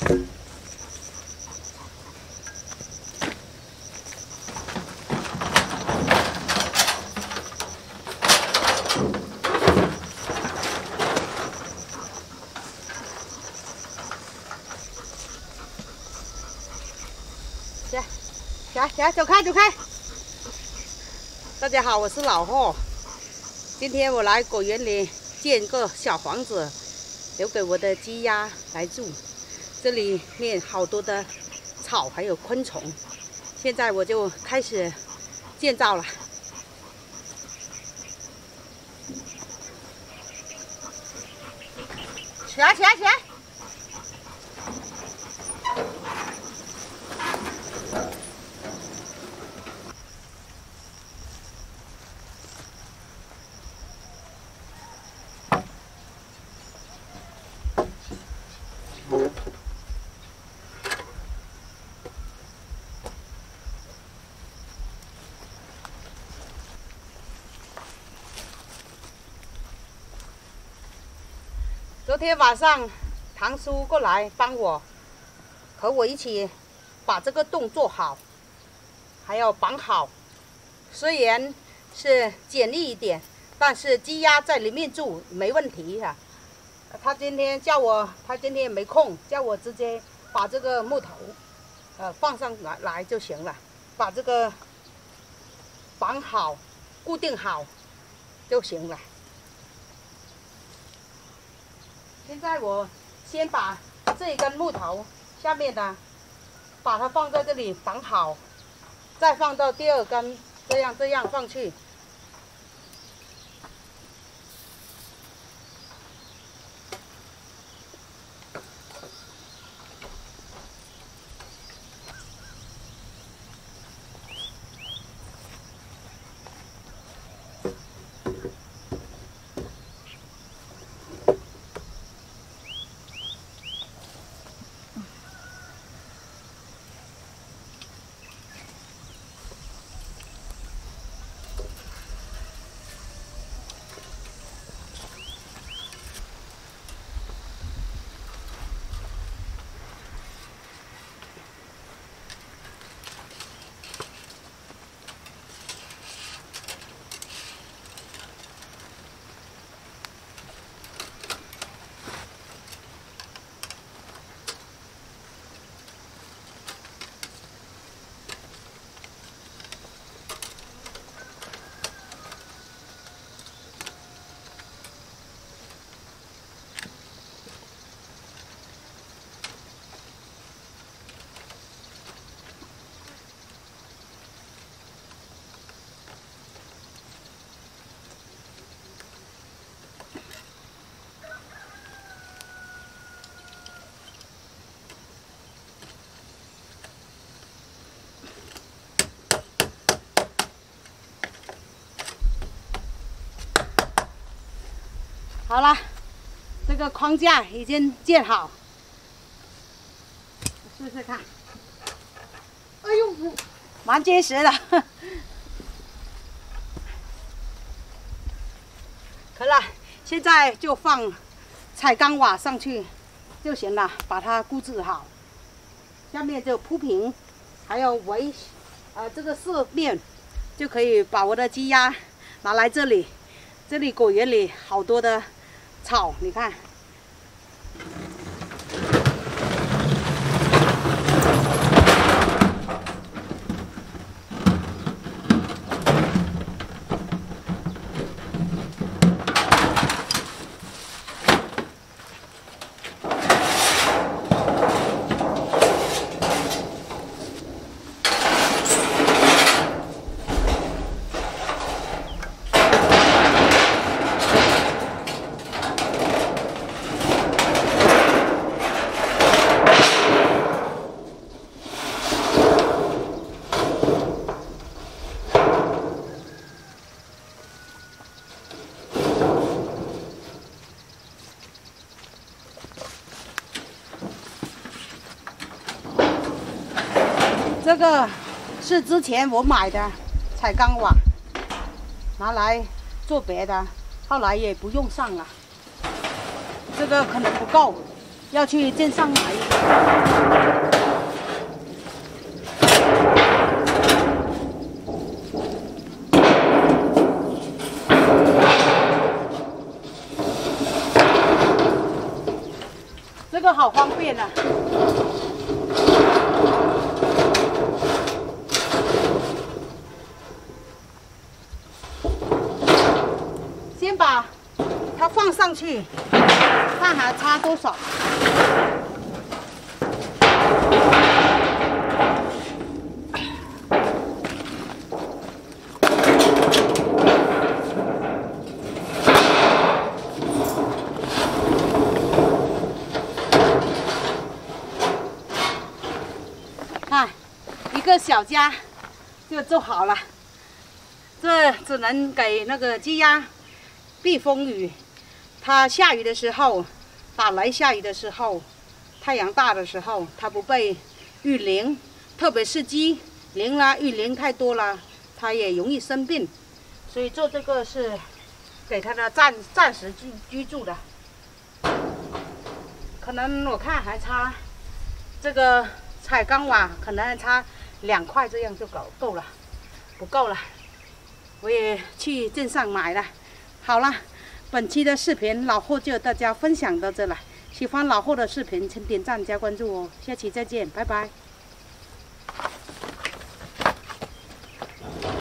走开走开！大家好，我是老霍。今天我来果园里建个小房子，留给我的鸡鸭来住。这里面好多的草还有昆虫，现在我就开始建造了。起来起来起来！ 昨天晚上，堂叔过来帮我，和我一起把这个洞做好，还要绑好。虽然是简易一点，但是鸡鸭在里面住没问题啊。他今天也没空，叫我直接把这个木头，放上来就行了，把这个绑好、固定好就行了。 现在我先把这一根木头下面的，把它放在这里绑好，再放到第二根，这样放去。好了，这个框架已经建好，试试看。哎呦，蛮结实的。可了，现在就放彩钢瓦上去就行了，把它固置好。下面就铺平，还有围，这个四面就可以把我的鸡鸭拿来这里。这里果园里好多的草，你看。这个是之前我买的彩钢瓦，拿来做别的，后来也不用上了。这个可能不够， 要去镇上买一个。这个好方便啊！先把它放上去，看还差多少。看，一个小家就做好了。这只能给那个鸡鸭避风雨。它下雨的时候，打雷下雨的时候，太阳大的时候，它不被雨淋，特别是鸡淋了雨淋太多了，它也容易生病。所以做这个是给它的暂时居住的。可能我看还差这个彩钢瓦，可能还差2块，这样就够了，不够了。我也去镇上买了。好了，本期的视频老霍就和大家分享到这了。喜欢老霍的视频，请点赞加关注哦。下期再见，拜拜。